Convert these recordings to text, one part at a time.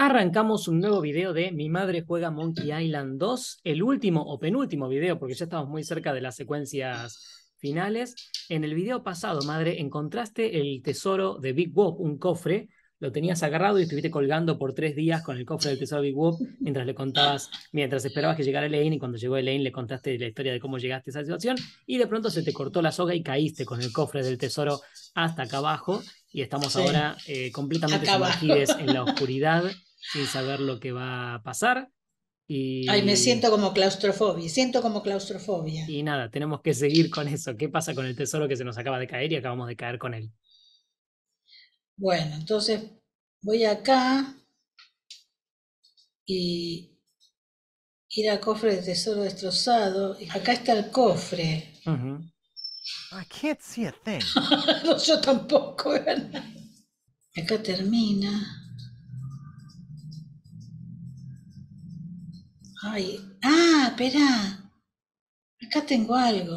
Arrancamos un nuevo video de Mi madre juega Monkey Island 2, el último o penúltimo video, porque ya estamos muy cerca de las secuencias finales. En el video pasado, madre, encontraste el tesoro de Big Wop, un cofre, lo tenías agarrado y estuviste colgando por 3 días con el cofre del tesoro de Big Wop mientras le contabas, mientras esperabas que llegara Elaine, y cuando llegó Elaine le contaste la historia de cómo llegaste a esa situación, y de pronto se te cortó la soga y caíste con el cofre del tesoro hasta acá abajo, y estamos ahora completamente sumergidos en la oscuridad, sin saber lo que va a pasar. Y... Ay, me siento como claustrofobia, Y nada, tenemos que seguir con eso. ¿Qué pasa con el tesoro que se nos acaba de caer y acabamos de caer con él? Bueno, entonces voy acá y ir al cofre de tesoro destrozado. Acá está el cofre. I can't see a thing. No, yo tampoco. Acá termina. Ay, espera. Acá tengo algo.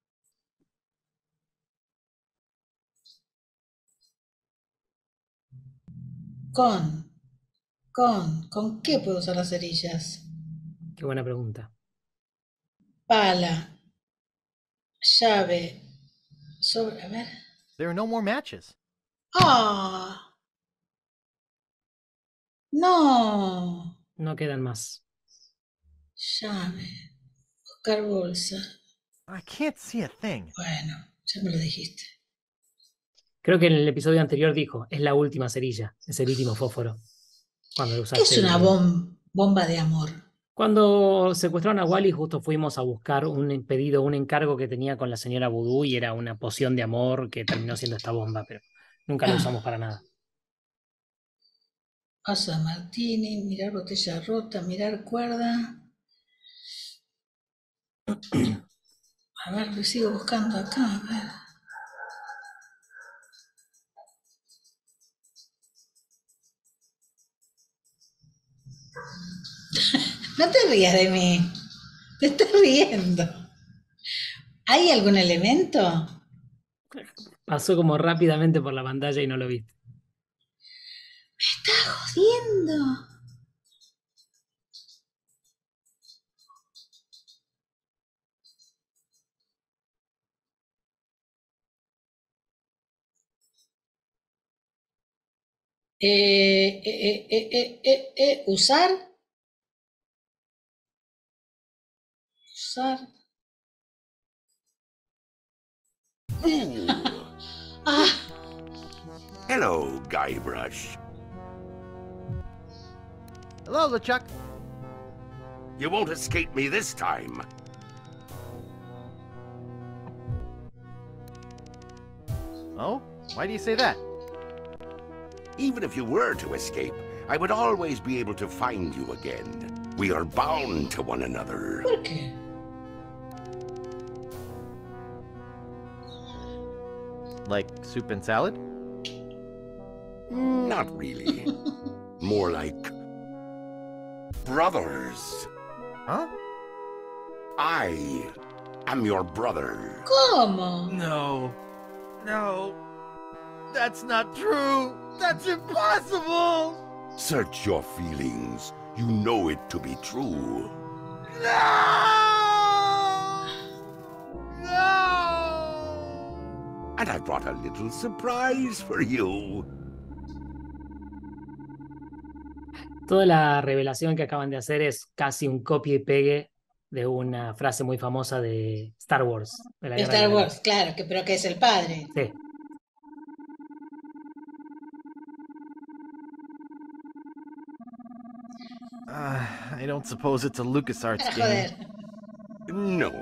¿Con qué puedo usar las cerillas? Qué buena pregunta. Pala, llave, a ver. There are no more matches. ¡Ah! ¡No! No quedan más. Llave, buscar bolsa. I can't see a thing. Bueno, ya me lo dijiste. Creo que en el episodio anterior dijo, es la última cerilla, es el último fósforo. Cuando lo usaste. ¿Qué es una bomba de amor? Cuando secuestraron a Wally, justo fuimos a buscar un pedido, un encargo que tenía con la señora Voodoo, y era una poción de amor que terminó siendo esta bomba, pero nunca la usamos para nada. Vaso de martini, mirar botella rota, mirar cuerda. A ver, lo sigo buscando acá, a ver. No te rías de mí. Te estás riendo. ¿Hay algún elemento? Pasó como rápidamente por la pantalla y no lo viste. Me estás jodiendo. Usar. Hello, Guybrush. Hello, LeChuck. You won't escape me this time. Oh? Why do you say that? Even if you were to escape, I would always be able to find you again. We are bound to one another. ¿Por qué? Like soup and salad? Not really. More like brothers. Huh? I am your brother. ¿Cómo? No. No. That's not true. That's impossible. Search your feelings. You know it to be true. No! No! And I brought a little surprise for you. Toda la revelación que acaban de hacer es casi un copia y pegue de una frase muy famosa de Star Wars. De Star Wars, claro, pero que es el padre. Sí. I don't suppose it's a LucasArts game. No.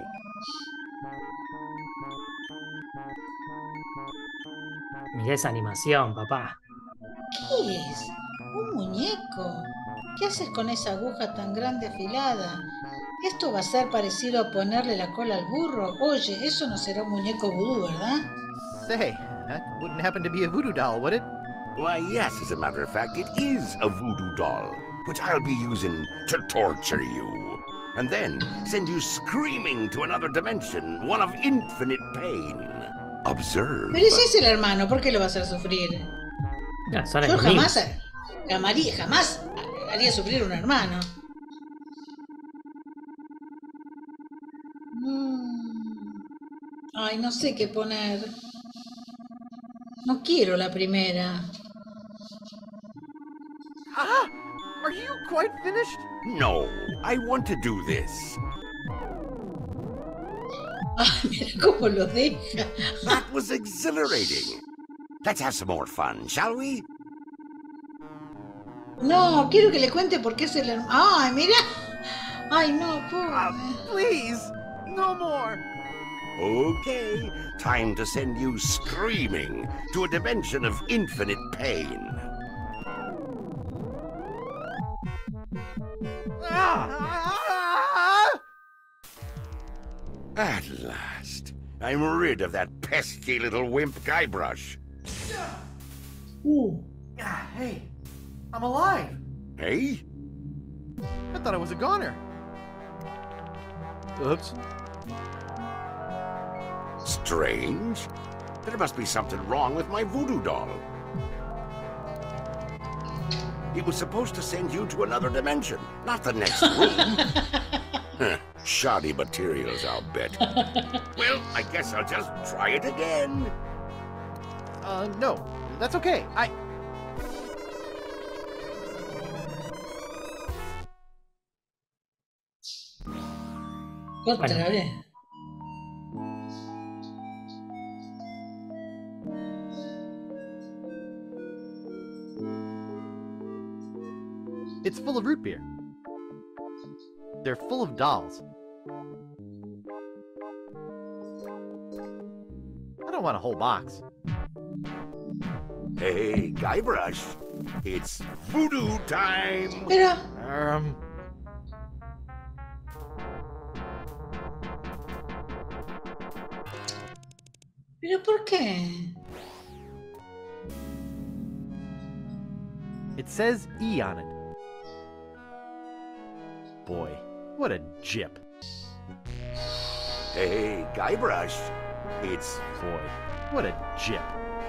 Mirá esa animación, papá. ¿Qué es? ¿Un muñeco? ¿Qué haces con esa aguja tan grande afilada? ¿Esto va a ser parecido a ponerle la cola al burro? Oye, eso no será un muñeco vudú, ¿verdad? Say, that wouldn't happen to be a voodoo doll, would it? Why, yes, as a matter of fact, it is a voodoo doll, which I'll be using to torture you, and then send you screaming to another dimension, one of infinite pain. Observe. Pero ese es el hermano, ¿por qué lo va a hacer sufrir? Ya, son Yo enemigos. jamás haría sufrir a un hermano. Ay, no sé qué poner. No quiero la primera. Ah! Are you quite finished? No, I want to do this. Ay, mira cómo lo deja. That was exhilarating. Let's have some more fun, shall we? No, quiero que le cuente por qué es el hermano. Ay, mira. Ay, no, pobre. Please! No more! Okay, time to send you screaming to a dimension of infinite pain. At last, I'm rid of that pesky little wimp Guybrush. Hey, I'm alive! Hey? I thought I was a goner. Oops. Strange. There must be something wrong with my voodoo doll. It was supposed to send you to another dimension, not the next room. Shoddy materials, I'll bet. Well, I guess I'll just try it again. No. That's okay. Otra vez. It's full of root beer. They're full of dolls. I don't want a whole box. Hey, Guybrush. It's voodoo time. Pero, ¿pero por qué? It says E on it. Boy, what a jip. Hey, Guybrush. It's... Boy, what a jip.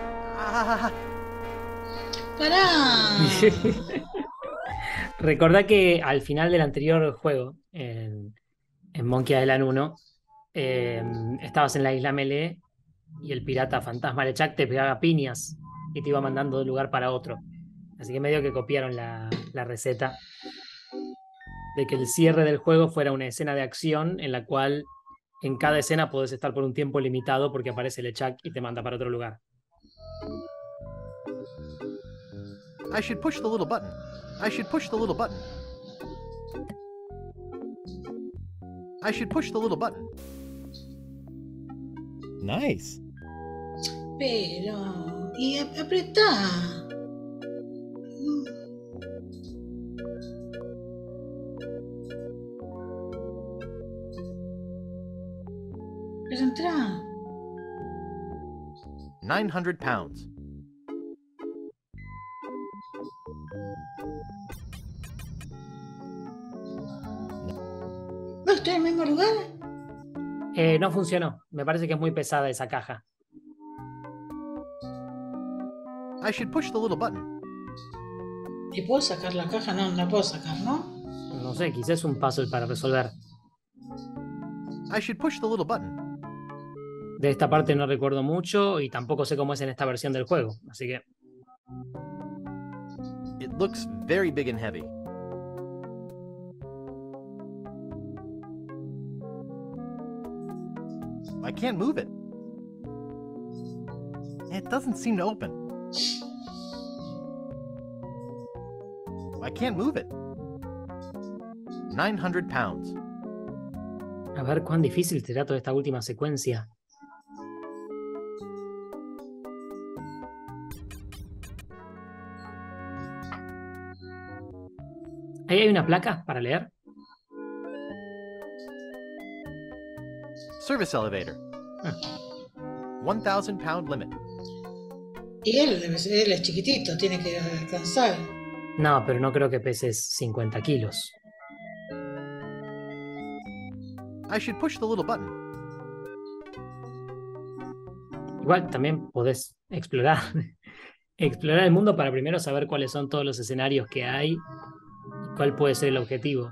¡Pará! Recordá que al final del anterior juego, en Monkey Island 1, estabas en la isla Melee y el pirata fantasma LeChuck te pegaba piñas y te iba mandando de un lugar para otro. Así que medio que copiaron la receta de que el cierre del juego fuera una escena de acción en la cual en cada escena podés estar por un tiempo limitado porque aparece LeChuck y te manda para otro lugar. I should push the little button. I should push the little button. I should push the little button. Nice. Pero... Y apretá. Pero entrá. 900 pounds. ¿No estoy en el mismo lugar? No funcionó. Me parece que es muy pesada esa caja. I should push the little button. ¿Y puedo sacar la caja? No, no la puedo sacar, ¿no? No sé, quizás es un puzzle para resolver. I should push the little button. De esta parte no recuerdo mucho y tampoco sé cómo es en esta versión del juego. Así que... It looks very big and heavy. I can't move it. It doesn't seem to open. I can't move it. 900 pounds. A ver cuán difícil será toda esta última secuencia. ¿Ahí hay una placa para leer? Service elevator. 1,000 pound limit. Y él es chiquitito, tiene que alcanzar. No, pero no creo que peses 50 kilos. I should push the little button. Igual también podés explorar el mundo para primero saber cuáles son todos los escenarios que hay ¿Cuál puede ser el objetivo?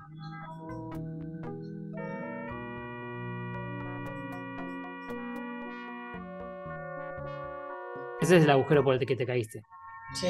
Ese es el agujero por el que te caíste. Sí.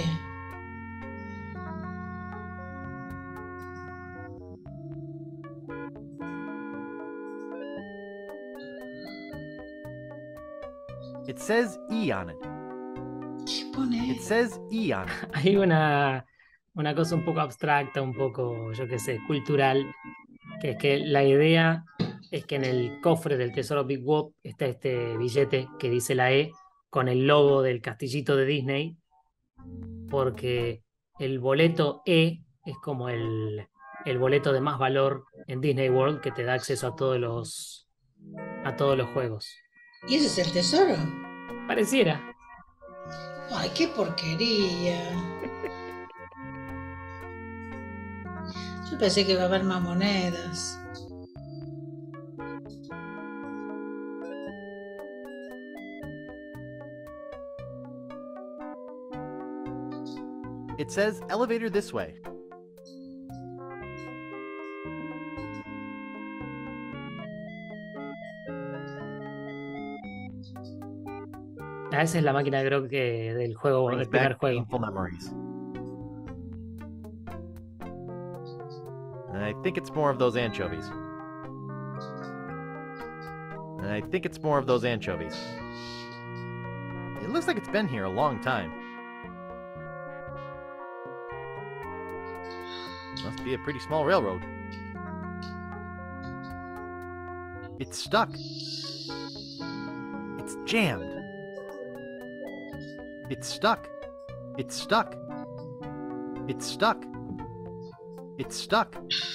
It says E on it. ¿Qué pone? It says E on it. Hay una cosa un poco abstracta, un poco, yo qué sé, cultural, que es que la idea es que en el cofre del tesoro Big Whoop está este billete que dice la E con el logo del castillito de Disney, porque el boleto E es como el boleto de más valor en Disney World que te da acceso a todos los juegos. ¿Y ese es el tesoro? Pareciera. Ay, qué porquería. Yo pensé que iba a haber más monedas. It says elevator this way. Esa es la máquina creo que del juego, Brings del primer back juego. painful memories. And I think it's more of those anchovies. And I think it's more of those anchovies. It looks like it's been here a long time. Must be a pretty small railroad. It's stuck. It's jammed. It's stuck. It's stuck. It's stuck. It's stuck.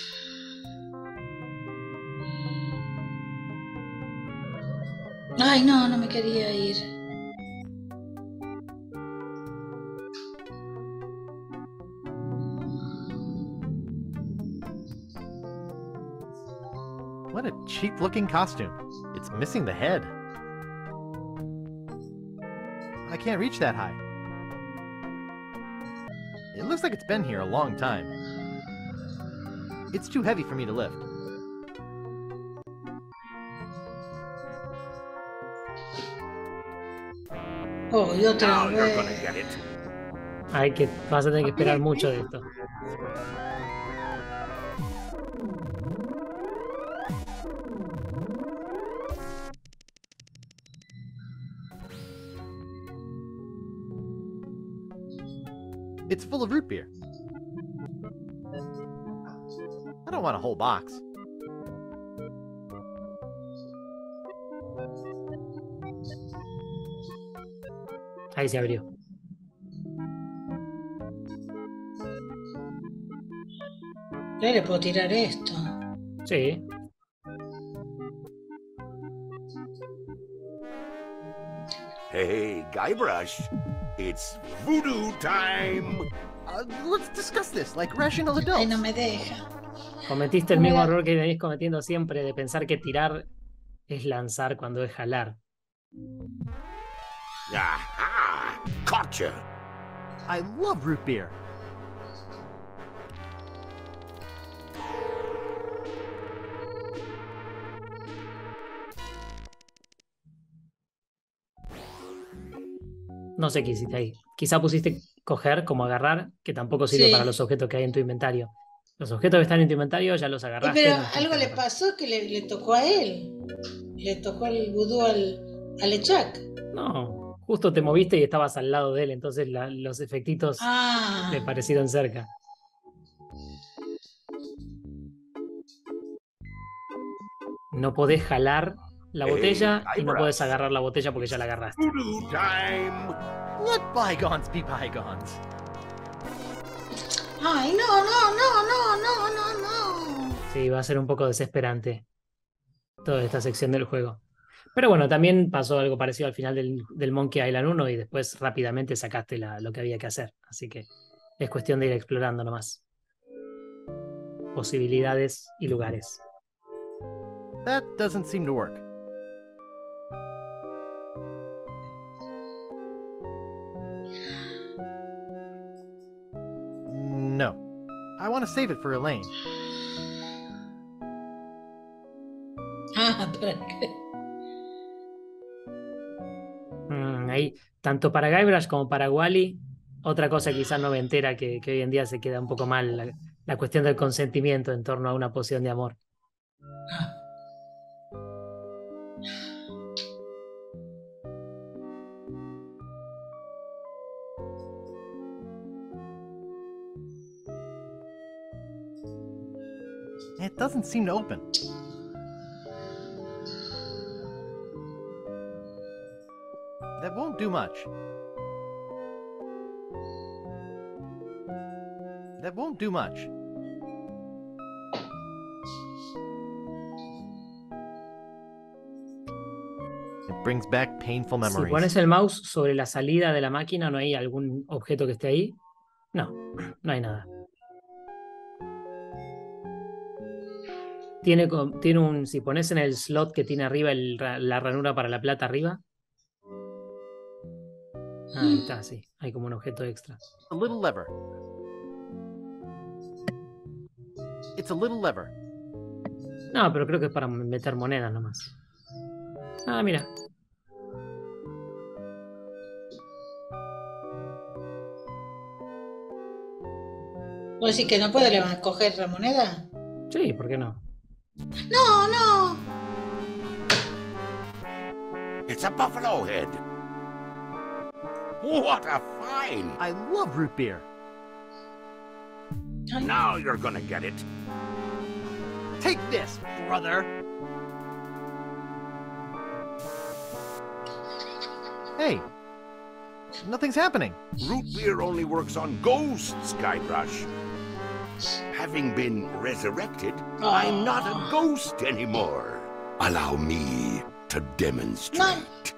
Ay, no, no me quería ir. What a cheap looking costume. It's missing the head. I can't reach that high. It looks like it's been here a long time. It's too heavy for me to lift. Oh, y otra Now you're gonna vez. get it. Vas a tener que esperar mucho de esto. It's full of root beer. I don't want a whole box. Ahí se abrió. Yo le puedo tirar esto. Sí. Hey, Guybrush, it's voodoo time. Let's discuss this like rational Ay, adults. no me deja. Cometiste el Mira. mismo error que venís cometiendo siempre de pensar que tirar es lanzar cuando es jalar. Aha! Gotcha! I love root beer. No sé qué hiciste ahí. Quizá pusiste coger como agarrar, que tampoco sirve Sí. para los objetos que hay en tu inventario. Los objetos que están en tu inventario ya los agarraste. Pero no los algo tenés que le agarrar. pasó que le tocó a él. Le tocó el vudú al Echak. No, justo te moviste y estabas al lado de él, entonces los efectitos Ah, le parecieron cerca. No podés jalar la Hey, botella y no Guybrush. podés agarrar la botella porque ya la agarraste. Voodoo time! Let bygones be bygones. ay, no, no, no, no, no, no, no. Sí, va a ser un poco desesperante toda esta sección del juego. Pero bueno, también pasó algo parecido al final del Monkey Island 1 y después rápidamente sacaste lo que había que hacer. Así que es cuestión de ir explorando nomás. Posibilidades y lugares. That doesn't seem to work. No. I want to save it for Elaine. Ah, ¿para qué? Ahí, tanto para Guybrush como para Wally, otra cosa quizás noventera que hoy en día se queda un poco mal, la cuestión del consentimiento en torno a una poción de amor. Ah, It doesn't seem to open. That won't do much. That won't do much. It brings back painful Si memories. pones el mouse sobre la salida de la máquina, ¿no hay algún objeto que esté ahí? No, no hay nada. Tiene un, si pones en el slot que tiene arriba la ranura para la plata arriba. Ahí está, sí. Hay como un objeto extra. A little lever. It's a little lever. No, pero creo que es para meter monedas nomás. Ah, mira. ¿vos decís que no puede coger la moneda? Sí, ¿por qué no? No, no. It's a buffalo head. What a find! I love root beer. Ay, Now you're gonna get it. Take this, brother. Hey, nothing's happening. Root beer only works on ghosts, Guybrush. Having been resurrected, I'm not a ghost anymore. Allow me to demonstrate.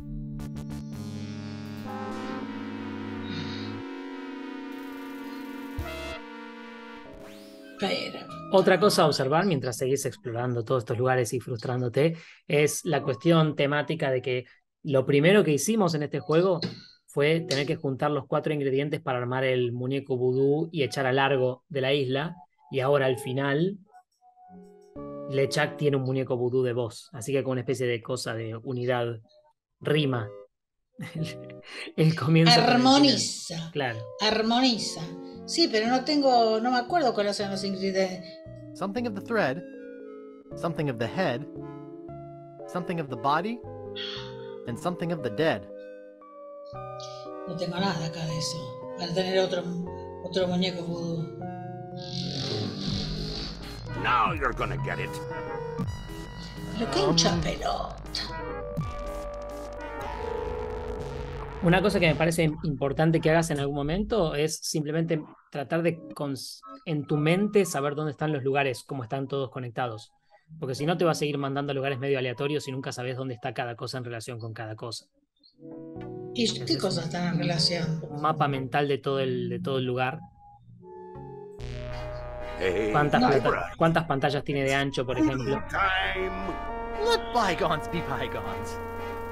pero. Otra cosa a observar mientras seguís explorando todos estos lugares y frustrándote es la cuestión temática de que lo primero que hicimos en este juego fue tener que juntar los 4 ingredientes para armar el muñeco vudú y echar a largo de la isla. Y ahora al final, LeChuck tiene un muñeco vudú de voz. Así que con una especie de cosa de unidad rima. El comienzo. con el final. Armoniza. Claro. Armoniza. Sí, pero no me acuerdo cuáles son los ingredientes. Something of the thread, something of the head, something of the body, and something of the dead. No tengo nada acá de eso. Para tener otro muñeco vudú. Now you're gonna get it. Pero qué hincha pelota. Una cosa que me parece importante que hagas en algún momento es simplemente tratar de en tu mente saber dónde están los lugares, cómo están todos conectados. Porque si no te va a seguir mandando a lugares medio aleatorios y nunca sabes dónde está cada cosa en relación con cada cosa. ¿Y qué cosas están en relación? Un mapa mental de todo el lugar. Hey, ¿Cuántas pantallas tiene de ancho, por ejemplo? Time. Let bygones be bygones.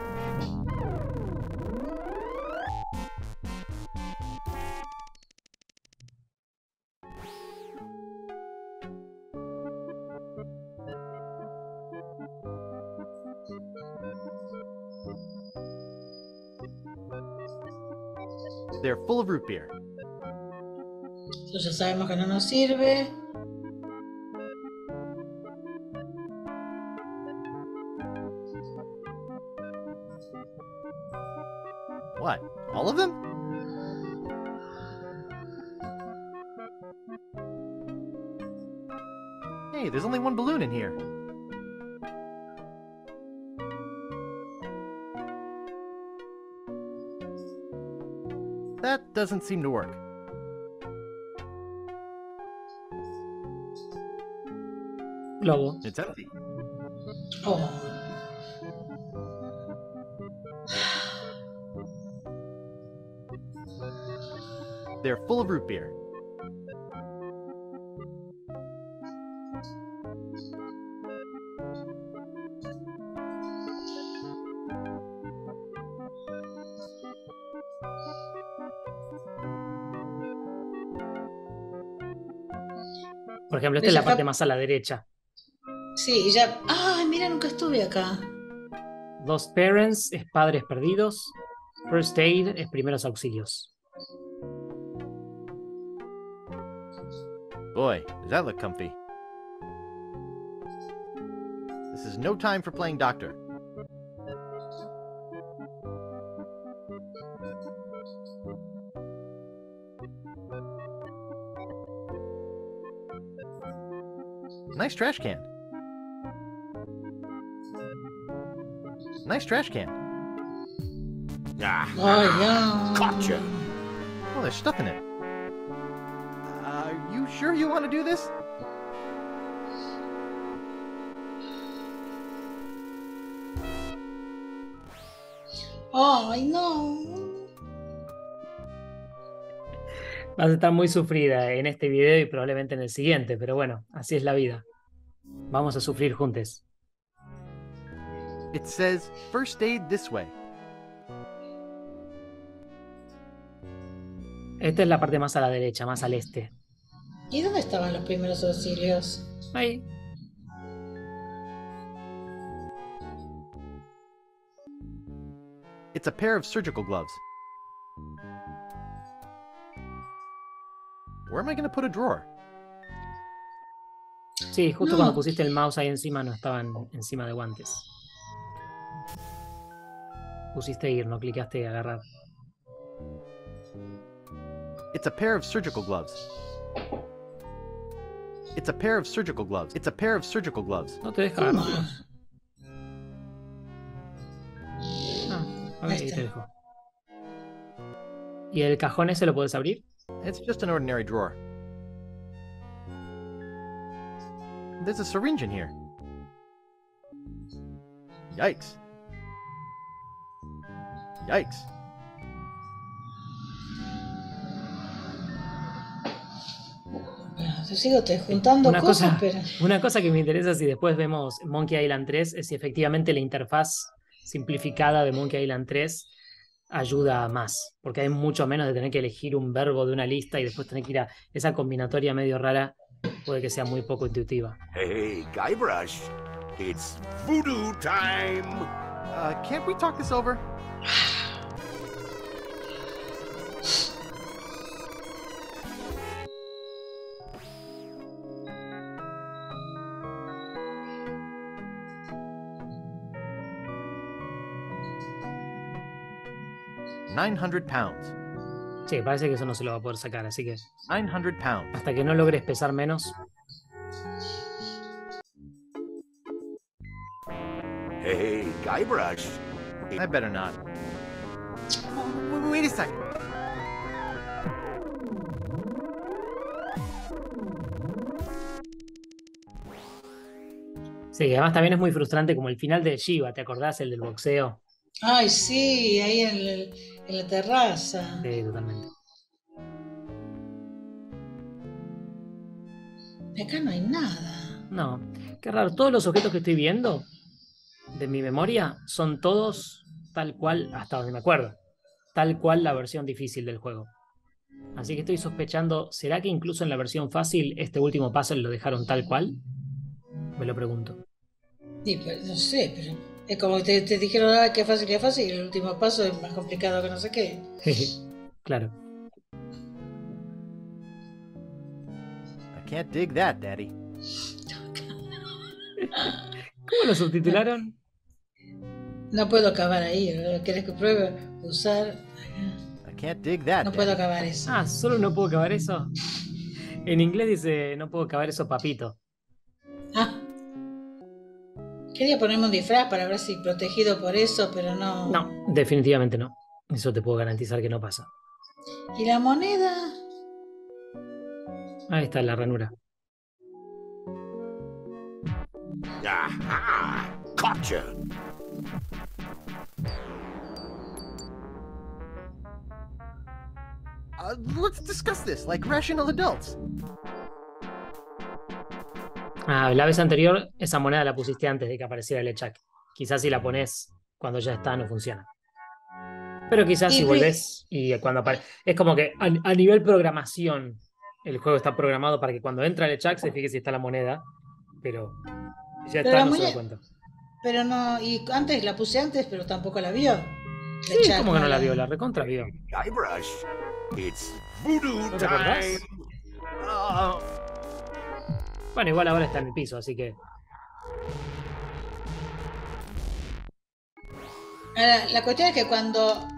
They're full of root beer. Eso ya sabemos que no nos sirve. What? All of them? Hey, there's only one balloon in here. That doesn't seem to work. Globo. It's empty. Oh. They're full of root beer. Por ejemplo, esta es Ella la parte acá. más a la derecha. Sí, y ya. ¡Ay, mira, nunca estuve acá! Lost Parents es padres perdidos. First Aid es primeros auxilios. Boy, does that look comfy. This is no time for playing doctor. Nice trash can. Nice trash can. Ah, ¡Ay, ya! gotcha. Oh, there's stuff in it. Are you sure you want to do this? ¡Ay, no! Vas a estar muy sufrida en este video y probablemente en el siguiente, pero bueno, así es la vida. Vamos a sufrir juntos. It says first aid this way. Esta es la parte más a la derecha, más al este. ¿Y dónde estaban los primeros auxilios? Ahí. It's a pair of surgical gloves. Where am I going to put a drawer? Sí, justo No. cuando pusiste el mouse ahí encima no estaban encima de guantes. Pusiste ir, no clicaste agarrar. It's a pair of surgical gloves. It's a pair of surgical gloves. It's a pair of surgical gloves. No te deja ¿Cómo? agarrarlos. Ah, ok, Ahí ahí está. te dejo. ¿Y el cajón ese lo puedes abrir? It's just an ordinary drawer. There's a syringe in here. Yikes. Yikes. Bueno, yo sigo te juntando Una cosas, cosa, pero... una cosa que me interesa si después vemos Monkey Island 3 es si efectivamente la interfaz simplificada de Monkey Island 3 ayuda más, porque hay mucho menos de tener que elegir un verbo de una lista y después tener que ir a esa combinatoria medio rara, puede que sea muy poco intuitiva. Hey, Guybrush, it's voodoo time. Can't we talk this over? £900. Sí, parece que eso no se lo va a poder sacar, así que £900. hasta que no logres pesar menos. Hey, Guybrush. I better not. Wait a second. Sí, además también es muy frustrante como el final de Shiva, ¿te acordás? El del boxeo. Ay, sí, ahí en la terraza. Sí, totalmente. Acá no hay nada. No, qué raro. Todos los objetos que estoy viendo de mi memoria son todos tal cual, hasta donde me acuerdo, tal cual la versión difícil del juego. Así que estoy sospechando, ¿será que incluso en la versión fácil este último paso lo dejaron tal cual? Me lo pregunto. Sí, pero no sé, pero es como que te dijeron, ah, qué fácil, y el último paso es más complicado que no sé qué. Claro. I can't dig that, Daddy. ¿Cómo lo subtitularon? No puedo acabar ahí, ¿verdad? ¿Querés que pruebe usar? I can't dig that, No puedo Daddy. acabar eso. Ah, solo no puedo acabar eso. En inglés dice, no puedo acabar eso, papito. Ah. Quería ponerme un disfraz para ver si protegido por eso, pero no. No, definitivamente no. Eso te puedo garantizar que no pasa. ¿Y la moneda? Ahí está la ranura. Aha! Gotcha! Let's discuss this like rational adults. Ah, la vez anterior esa moneda la pusiste antes de que apareciera el Echak. Quizás si la pones cuando ya está no funciona. Pero quizás Y si ve- volvés y cuando aparece... Es como que a nivel programación el juego está programado para que cuando entra LeChuck se fije si está la moneda, pero si ya Pero está, la no se da muñe- cuenta. Pero no, y antes la puse antes, pero tampoco la vio. Sí, LeChuck ¿cómo que no la vio? La recontra vio. Guybrush, it's voodoo ¿No te acordás? time. Oh, Bueno, igual ahora está en el piso, así que... Ahora, la cuestión es que cuando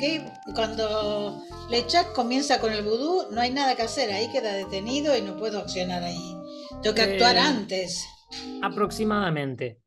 LeChuck comienza con el vudú, no hay nada que hacer, ahí queda detenido y no puedo accionar ahí. Tengo que actuar antes. Aproximadamente.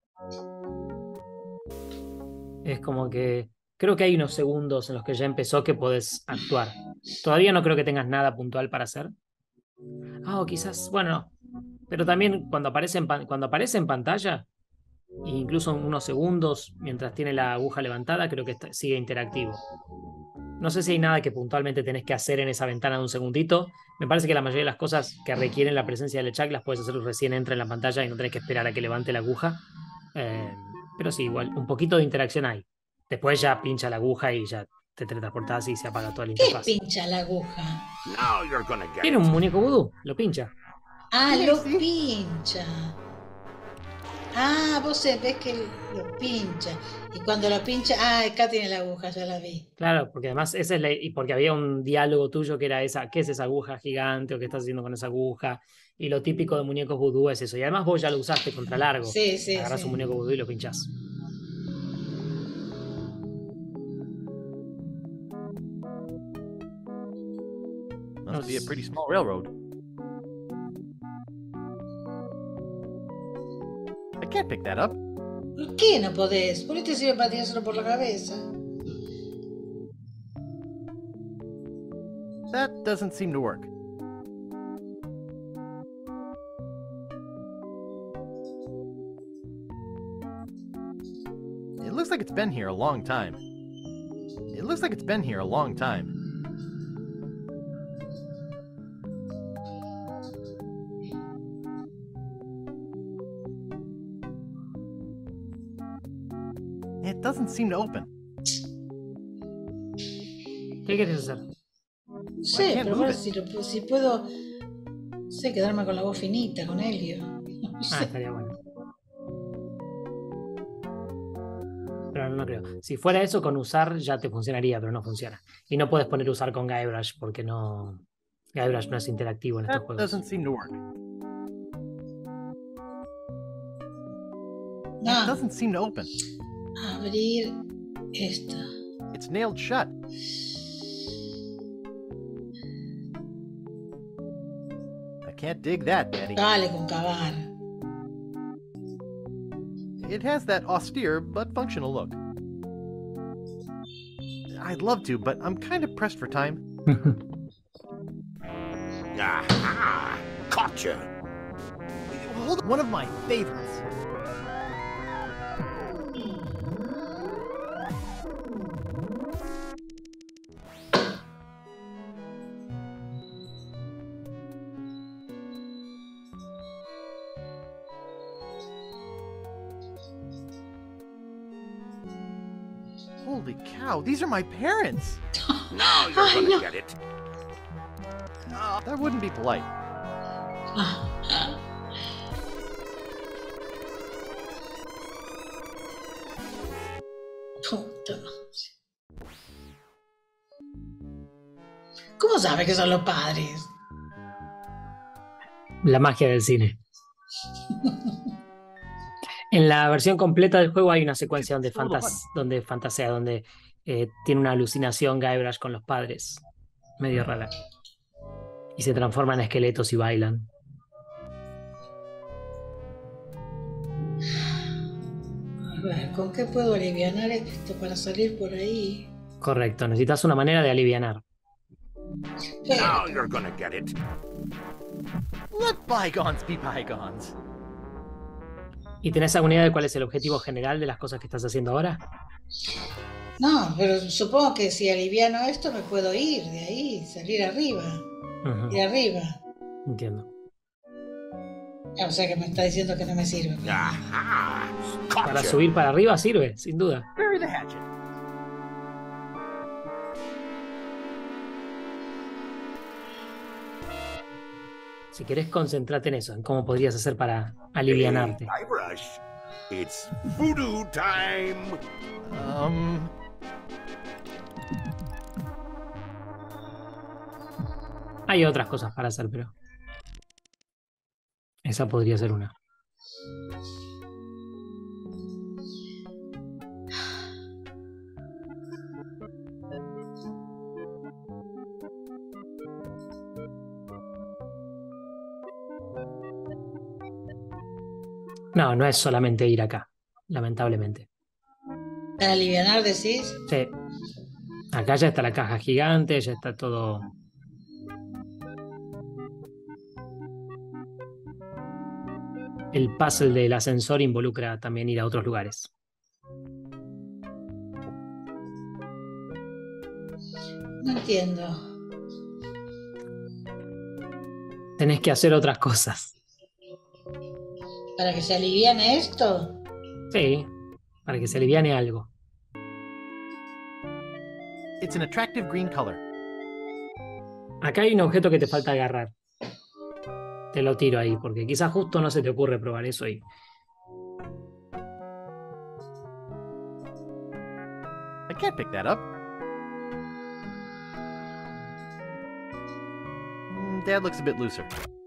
Es como que... Creo que hay unos segundos en los que ya empezó que podés actuar. Todavía no creo que tengas nada puntual para hacer. Ah, o quizás... Bueno, no. Pero también cuando aparece en pantalla, e incluso unos segundos mientras tiene la aguja levantada, creo que sigue interactivo. No sé si hay nada que puntualmente tenés que hacer en esa ventana de un segundito. Me parece que la mayoría de las cosas que requieren la presencia de LeChuck las puedes hacer recién entra en la pantalla y no tenés que esperar a que levante la aguja. Pero sí, igual, un poquito de interacción hay. Después ya pincha la aguja y ya te teletransportás y se apaga toda la ¿Qué es interfaz. pincha la aguja? Now you're gonna get Tiene it. un muñeco vudú, lo pincha. Ah, Sí, lo sí. pincha. Ah, vos ves que lo pincha. Y cuando lo pincha, acá tiene la aguja, ya la vi. Claro, porque además esa es y porque había un diálogo tuyo que era esa, ¿qué es esa aguja gigante o qué estás haciendo con esa aguja? Y lo típico de muñecos vudú es eso. Y además vos ya lo usaste contra largo. Sí, sí, Agarrás sí. un muñeco vudú y lo pinchás. must be a pretty small railroad. I can't pick that up. ¿Por qué no podés? ¿Por qué te sirve para tirárselo por la cabeza? That doesn't seem to work. It looks like it's been here a long time. It looks like it's been here a long time. It doesn't seem to open. ¿Qué querés hacer? No sé, can't pero move a ver it. si puedo. No sé, quedarme con la voz finita, con Helio. No Ah, sé. estaría bueno. Pero no creo. Si fuera eso con usar ya te funcionaría, pero no funciona. Y no puedes poner usar con Guybrush porque no... Guybrush no es interactivo en estos That juegos. doesn't seem to work. It No, doesn't seem to open. abrir esta. It's nailed shut. I can't dig that, Daddy. Dale con cavar. It has that austere but functional look. I'd love to, but I'm kind of pressed for time. Aha! Gotcha! Hold on. One of my favorites. Holy cow, these are my parents! Now you're Ay, gonna no. get it. That wouldn't be polite. Puta. ¿Cómo sabe que son los padres? La magia del cine. En la versión completa del juego hay una secuencia donde, fantasea, donde tiene una alucinación Guybrush con los padres. Medio rara. Y se transforman en esqueletos y bailan. A ver, ¿con qué puedo alivianar esto para salir por ahí? Correcto, necesitas una manera de alivianar. Now you're gonna get it. Let bygones be bygones. ¿Y tenés alguna idea de cuál es el objetivo general de las cosas que estás haciendo ahora? No, pero supongo que si aliviano esto me puedo ir de ahí, salir arriba. Ujú, Ir arriba. entiendo. O sea que me está diciendo que no me sirve. Aha! Para Gotcha! subir para arriba sirve, sin duda. Bury the hatchet. Si querés, concentrate en eso, en cómo podrías hacer para alivianarte. Hey, Guybrush, it's voodoo time. Hay otras cosas para hacer, pero esa podría ser una. No, no es solamente ir acá, lamentablemente. ¿Para alivianar decís? Sí. Acá ya está la caja gigante, ya está todo. El puzzle del ascensor involucra también ir a otros lugares. No entiendo. Tenés que hacer otras cosas. ¿Para que se aliviane esto? Sí, para que se aliviane algo. It's an attractive green color. Acá hay un objeto que te falta agarrar. Te lo tiro ahí, porque quizás justo no se te ocurre probar eso y... I can't pick that up. Dad looks a bit looser.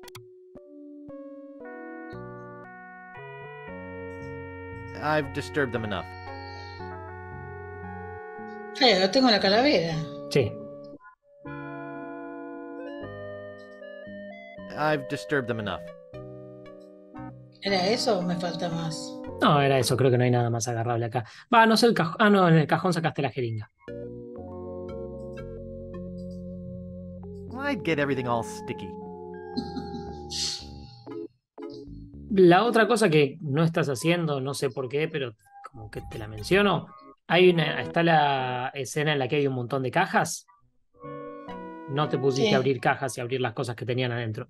I've disturbed them enough. Lo tengo en la calavera. Sí. I've disturbed them enough. ¿Era eso o me falta más? No, era eso, creo que no hay nada más agarrable acá. Va, no sé el cajón. Ah, no, en el cajón sacaste la jeringa. I'd get everything all sticky. La otra cosa que no estás haciendo, no sé por qué, pero como que te la menciono. Está la escena en la que hay un montón de cajas. No te pusiste Sí. a abrir cajas y abrir las cosas que tenían adentro.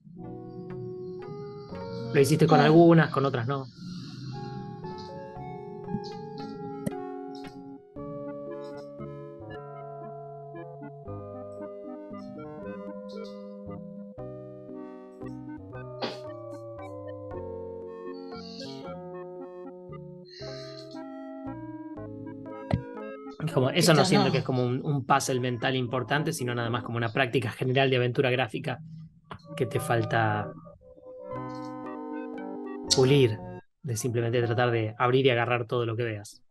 Lo hiciste con Ah. algunas, con otras no. Como, eso no Esta siento no. que es como un puzzle mental importante, sino nada más como una práctica general de aventura gráfica que te falta pulir, de simplemente tratar de abrir y agarrar todo lo que veas.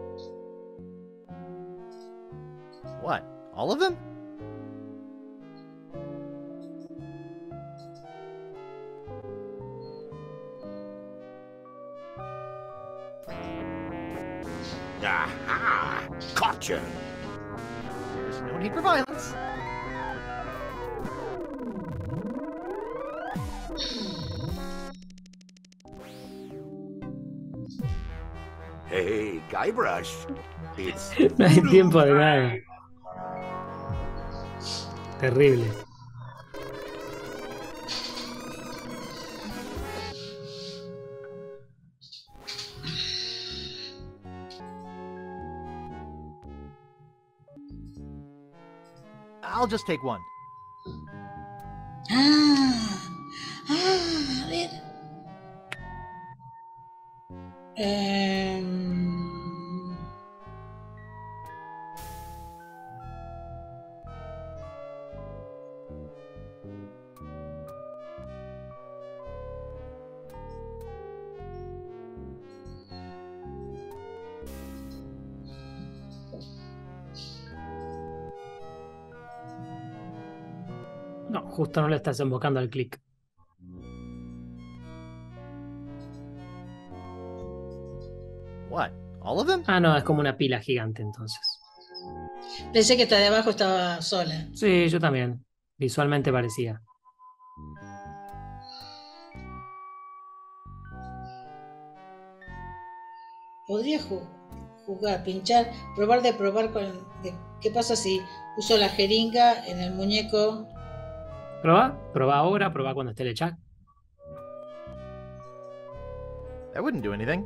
What? All of them? Aha! Gotcha! There's no need for violence. Hey, Guybrush, it's No hay voodoo tiempo de time. nada. Terrible. I'll just take one. A ver. No, justo no le estás invocando al clic. What? All of them? Ah, no, es como una pila gigante entonces. Pensé que esta de abajo estaba sola. Sí, yo también. Visualmente parecía. Podría jugar, pinchar, probar ¿qué pasa si uso la jeringa en el muñeco? Proba ahora, proba cuando esté el chat. That wouldn't do anything.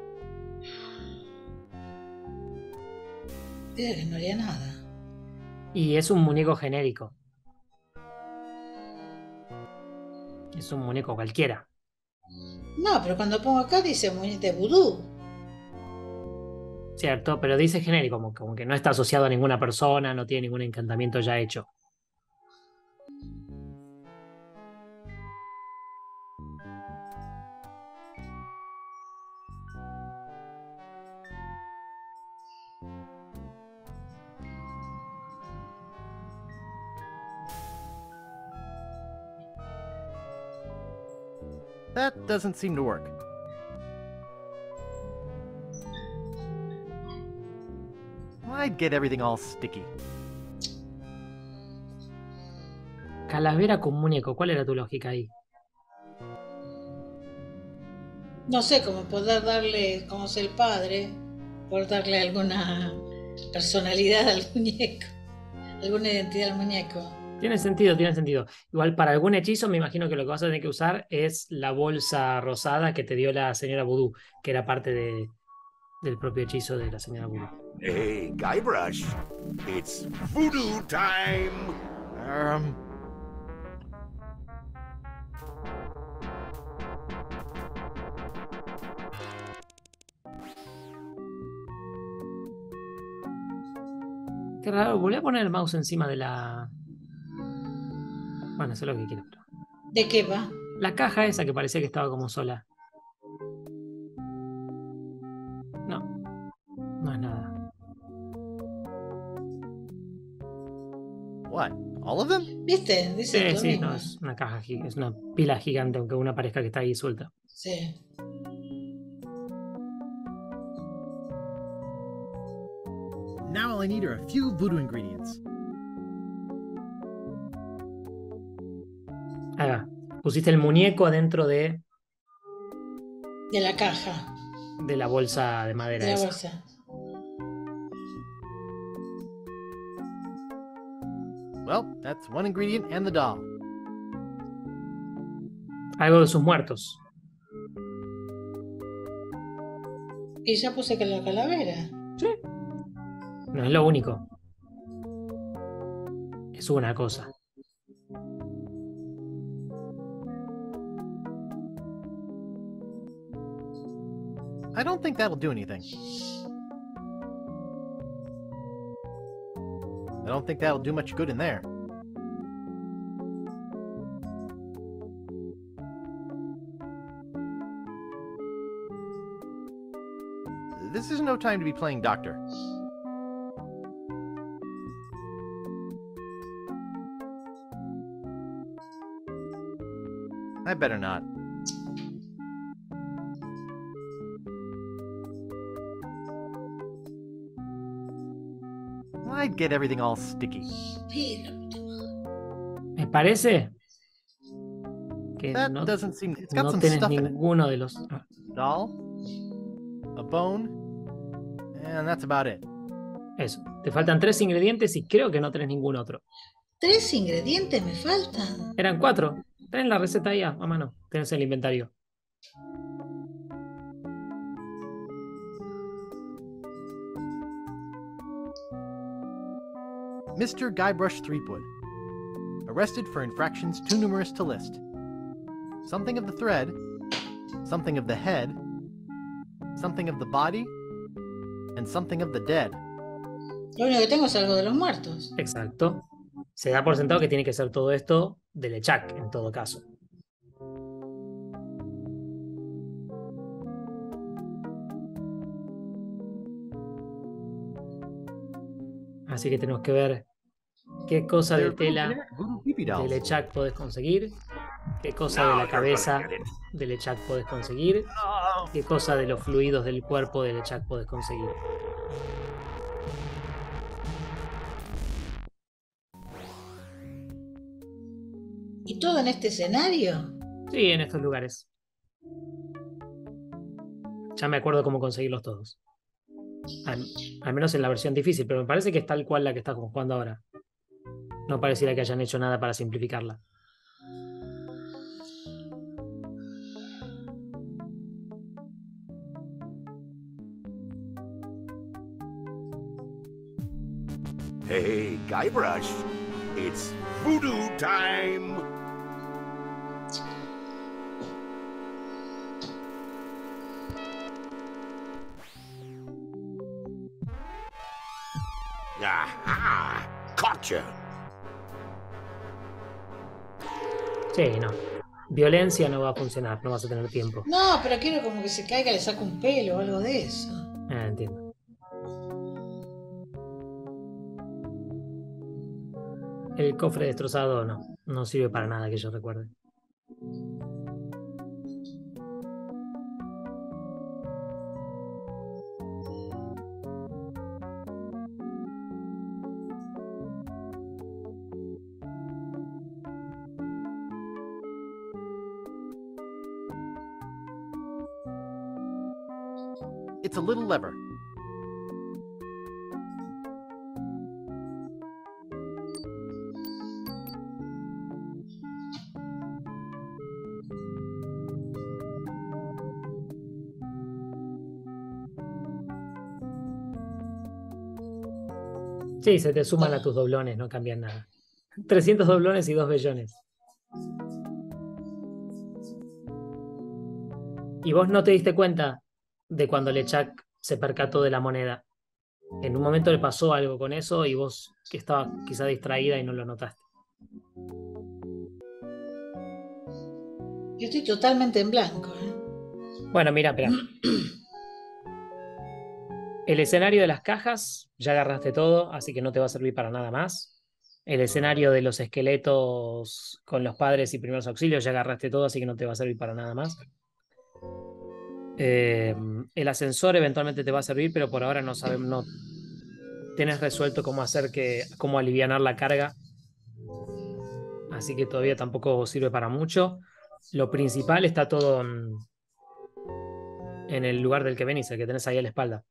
Que no haría nada. Y es un muñeco genérico. Es un muñeco cualquiera. No, pero cuando pongo acá dice muñeco de vudú. Cierto, pero dice genérico, como que no está asociado a ninguna persona, no tiene ningún encantamiento ya hecho. That doesn't seem to work. I'd get everything all sticky. Calavera con muñeco, ¿cuál era tu lógica ahí? No sé, como poder darle, como es el padre, poder darle alguna personalidad al muñeco, alguna identidad al muñeco. Tiene sentido, tiene sentido. Igual para algún hechizo me imagino que lo que vas a tener que usar es la bolsa rosada que te dio la señora Voodoo, que era parte del propio hechizo de la señora Voodoo. Hey, Guybrush, it's voodoo time! Qué raro, volví a poner el mouse encima de la... Bueno, eso es lo que quiero. ¿De qué va? La caja esa que parecía que estaba como sola. No, no es nada. What? All of them? ¿Viste? Dice lo Sí, mismo. no, es una caja, es una pila gigante, aunque una parezca que está ahí suelta. Sí. Now all I need are a few voodoo ingredients. Ahí va. Pusiste el muñeco adentro de De la caja, la bolsa de madera de la esa. bolsa. Well, that's one ingredient and the doll. Algo de sus muertos. Y ya puse que la calavera. Sí. No es lo único. Es una cosa. I don't think that'll do anything. I don't think that'll do much good in there. This is no time to be playing doctor. I better not. I'd get everything all sticky. Pero, Me parece que That no, doesn't seem. It's got no some tenés stuff in it. ninguno de los... Doll, a bone, and that's about it. Eso. Te faltan 3 ingredientes y creo que no tenés ningún otro. 3 ingredientes me faltan. Eran 4. Tenés la receta ahí a mano. Tenés el inventario. Mr. Guybrush Threepwood, arrested for infractions too numerous to list. Something of the thread, something of the head, something of the body, and something of the dead. Lo único que tengo es algo de los muertos. Exacto. Se da por sentado que tiene que ser todo esto de Lechak, en todo caso. Así que tenemos que ver qué cosa de They're little tela generic voodoo creepy de dolls. Lechak podés conseguir, qué cosa de Now la you're gonna cabeza get it. de Lechak podés conseguir, qué cosa de los fluidos del cuerpo de Lechak podés conseguir. ¿Y todo en este escenario? Sí, en estos lugares. Ya me acuerdo cómo conseguirlos todos. Al menos en la versión difícil, pero me parece que es tal cual la que está jugando ahora. No pareciera que hayan hecho nada para simplificarla. Hey, Guybrush, it's voodoo time! Aha! Gotcha! Sí, no. Violencia no va a funcionar, no vas a tener tiempo. No, pero quiero como que se caiga, le saca un pelo o algo de eso. Entiendo. El cofre destrozado no sirve para nada que yo recuerde. It's a little lever. Sí, se te suman a tus doblones, no cambian nada. 300 doblones y 2 bellones. Y vos no te diste cuenta de cuando LeChuck se percató de la moneda. En un momento le pasó algo con eso y vos que estabas quizá distraída y no lo notaste. Yo estoy totalmente en blanco, ¿eh? Bueno, mira, espera. El escenario de las cajas, ya agarraste todo, así que no te va a servir para nada más. El escenario de los esqueletos con los padres y primeros auxilios, ya agarraste todo, así que no te va a servir para nada más. El ascensor eventualmente te va a servir, pero por ahora no tienes resuelto cómo alivianar la carga. Así que todavía tampoco sirve para mucho. Lo principal está todo en el lugar del que venís, el que tenés ahí a la espalda.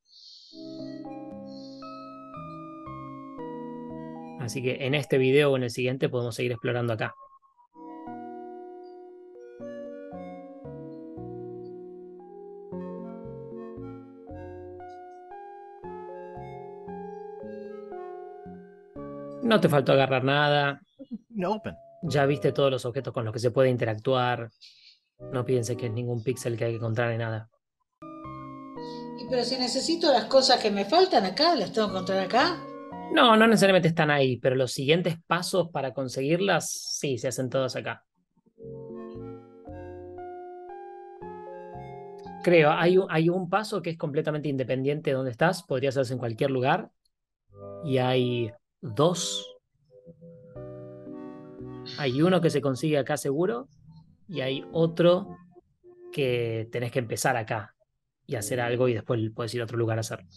Así que en este video o en el siguiente podemos seguir explorando acá. No te faltó agarrar nada. No open. Ya viste todos los objetos con los que se puede interactuar. No pienses que es ningún píxel que hay que encontrar ni nada. Pero si necesito las cosas que me faltan acá, ¿las tengo que encontrar acá? No necesariamente están ahí, pero los siguientes pasos para conseguirlas, sí, se hacen todos acá. Creo, hay un paso que es completamente independiente de donde estás, podría hacerse en cualquier lugar. Y hay 2. Hay uno que se consigue acá seguro y hay otro que tenés que empezar acá y hacer algo y después podés ir a otro lugar a hacerlo.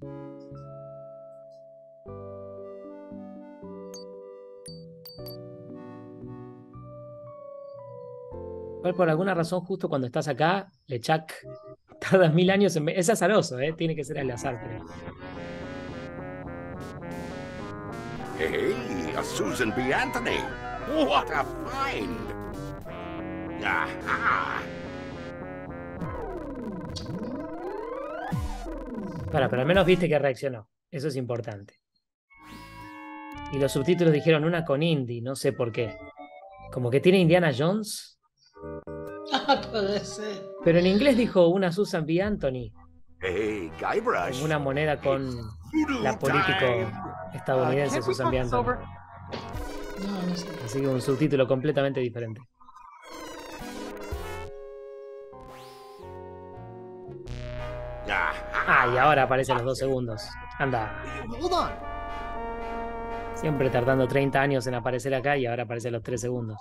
Por alguna razón, justo cuando estás acá, LeChuck tarda 1000 años en... Es azaroso, ¿eh? Tiene que ser al azar, pero... Hey, a Susan B. Anthony! What a find! Aha! Pero al menos viste que reaccionó. Eso es importante. Y los subtítulos dijeron una con Indy, no sé por qué. Como que tiene Indiana Jones. Ah, puede ser. Pero en inglés dijo una Susan B. Anthony. Hey, Guybrush! Como una moneda con la político estadounidense Can't we Susan talk B. this Anthony. over? No sé. Así que un subtítulo completamente diferente. Ah, y ahora aparece a los 2 segundos. Anda. Hold on. Siempre tardando 30 años en aparecer acá y ahora aparece a los 3 segundos.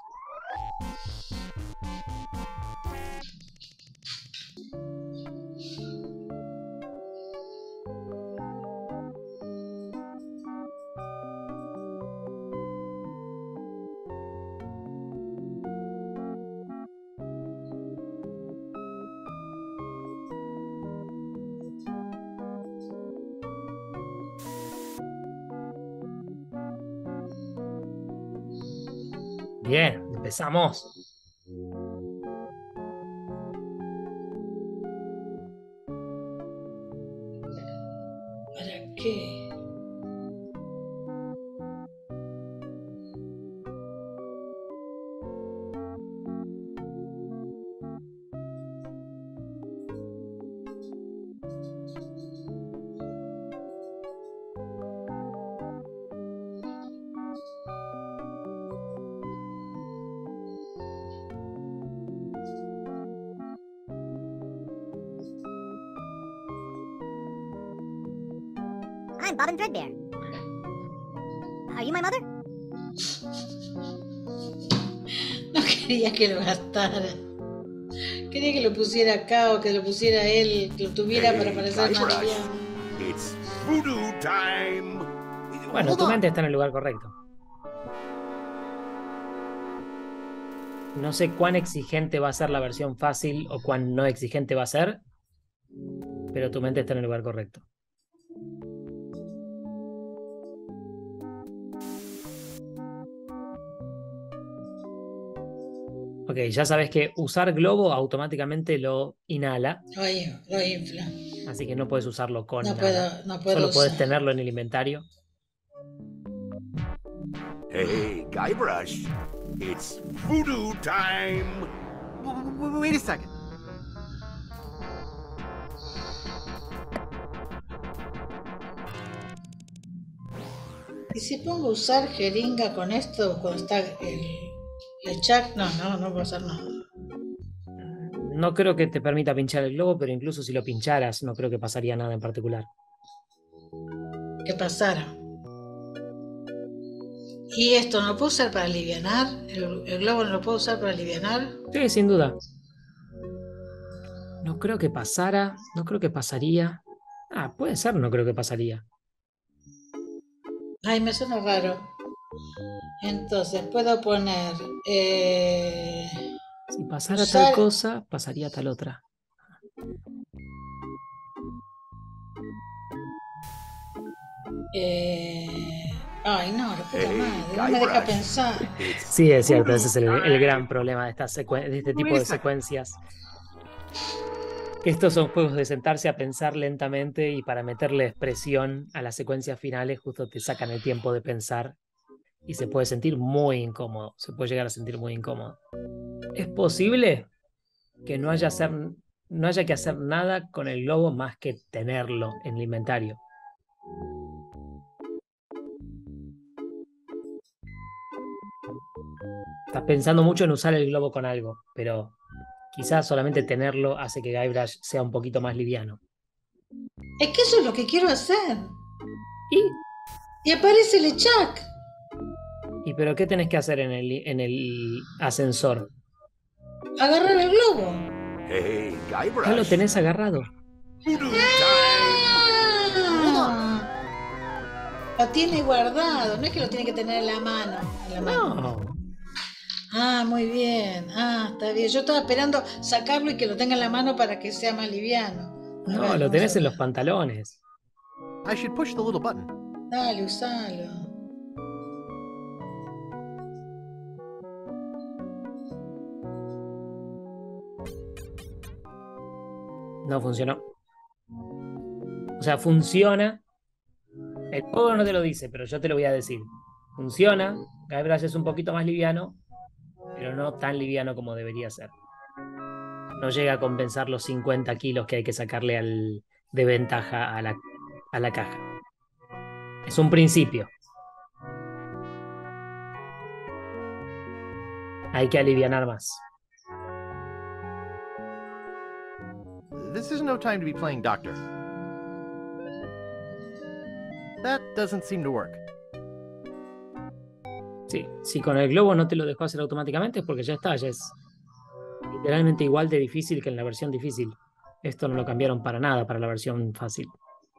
Bien, empezamos. ¿Para qué? I'm Bobbin Threadbare. Are you my mother? No quería que lo gastara. Quería que lo pusiera acá o que lo pusiera él, que lo tuviera para parecer más Guybrush, liviano. it's voodoo time. Bueno, Hold tu on. mente está en el lugar correcto. No sé cuán exigente va a ser la versión fácil o cuán no exigente va a ser, pero tu mente está en el lugar correcto. Ok, ya sabes que usar globo automáticamente lo inhala, Lo infla. así que no puedes usarlo con No nada. puedo, no puedo Solo puedes usar. tenerlo en el inventario. Hey, Guybrush, it's voodoo time. Wait a second. ¿Y si pongo a usar jeringa con esto cuando está el LeChuck? No puedo hacer nada. No creo que te permita pinchar el globo, pero incluso si lo pincharas, no creo que pasaría nada en particular. ¿Qué pasara? ¿Y esto no lo puedo usar para alivianar? ¿El globo no lo puedo usar para alivianar? Sí, sin duda. No creo que pasara, no creo que pasaría. Ah, puede ser, no creo que pasaría. Ay, me suena raro. Entonces, puedo poner... Si pasara usar- tal cosa, pasaría tal otra. Ay, no, la puta Hey, madre, no me deja Guybrush, pensar. it's Sí, es cierto, ese voodoo es el gran time. problema de, de este tipo Wait a de second. secuencias. Que estos son juegos de sentarse a pensar lentamente y para meterle expresión a las secuencias finales justo te sacan el tiempo de pensar y se puede sentir muy incómodo, se puede llegar a sentir muy incómodo. Es posible que no haya que hacer nada con el globo más que tenerlo en el inventario. Estás pensando mucho en usar el globo con algo, pero quizás solamente tenerlo hace que Guybrush sea un poquito más liviano. Es que eso es lo que quiero hacer. ¿Y aparece LeChuck. pero qué tenés que hacer en el ascensor? Agarrar el globo. Hey, Guybrush, Ya lo tenés agarrado. voodoo time. Lo tiene guardado, no es que lo tiene que tener en la mano. No. Ah, muy bien. Ah, está bien. Yo estaba esperando sacarlo y que lo tenga en la mano para que sea más liviano. A No, ver, lo vamos tenés a en ver. los pantalones. I should push the little button. Dale, usalo. No funcionó. O sea, funciona. El juego no te lo dice, pero yo te lo voy a decir. Funciona. Guybrush es un poquito más liviano, pero no tan liviano como debería ser. No llega a compensar los 50 kilos que hay que sacarle de ventaja a la caja. Es un principio. Hay que alivianar más. This is no time to be playing doctor. That doesn't seem to work. Sí, si con el globo no te lo dejó hacer automáticamente es porque ya está, ya es literalmente igual de difícil que en la versión difícil. Esto no lo cambiaron para nada para la versión fácil.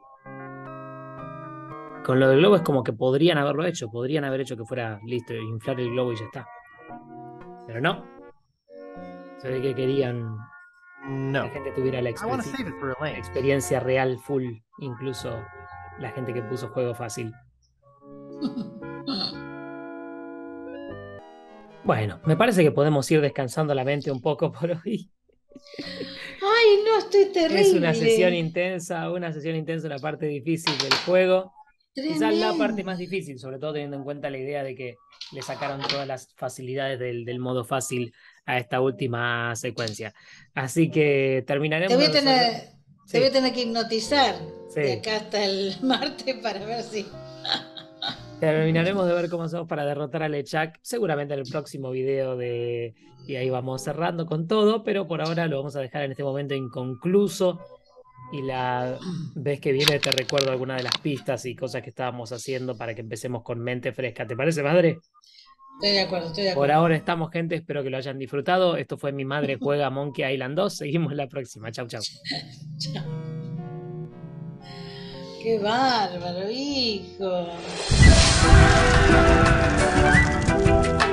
Con lo del globo es como que podrían haberlo hecho, podrían haber hecho que fuera listo, inflar el globo y ya está. Pero no. Se ve que querían que No. la gente tuviera la I want to save it for Elaine. experiencia real full, incluso la gente que puso juego fácil. Bueno, me parece que podemos ir descansando la mente un poco por hoy. Ay, no, estoy terrible. Es una sesión intensa, una parte difícil del juego. Quizás la parte más difícil, sobre todo teniendo en cuenta la idea de que le sacaron todas las facilidades del modo fácil a esta última secuencia. Así que terminaremos. Te voy a tener que hipnotizar Sí. de acá hasta el martes para ver si... Terminaremos de ver cómo hacemos para derrotar a LeChuck, seguramente en el próximo video y ahí vamos cerrando con todo, pero por ahora lo vamos a dejar en este momento inconcluso. Y la vez que viene te recuerdo alguna de las pistas y cosas que estábamos haciendo para que empecemos con mente fresca. ¿Te parece, madre? Estoy de acuerdo, estoy de Por acuerdo. ahora estamos, gente. Espero que lo hayan disfrutado. Esto fue Mi Madre Juega Monkey Island 2. Seguimos la próxima. Chau, chau. Chao. Qué bárbaro, hijo.